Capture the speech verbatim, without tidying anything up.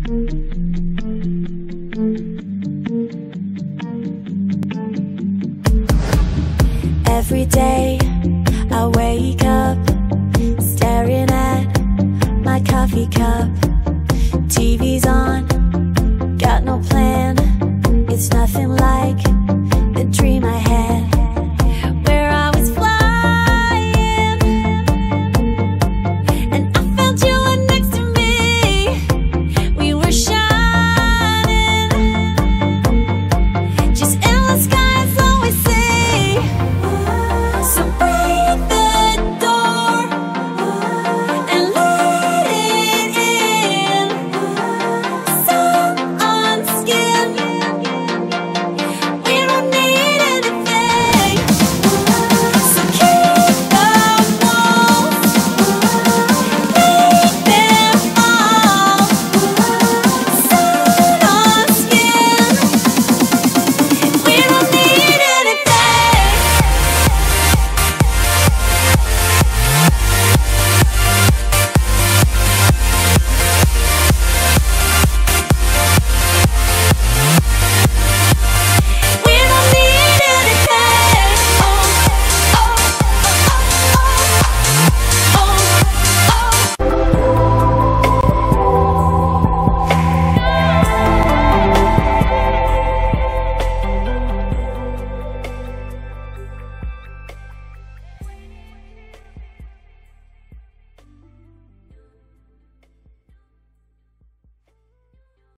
Every day I wake up staring at my coffee cup. T V's on, got no plan. It's nothing like the dream I had.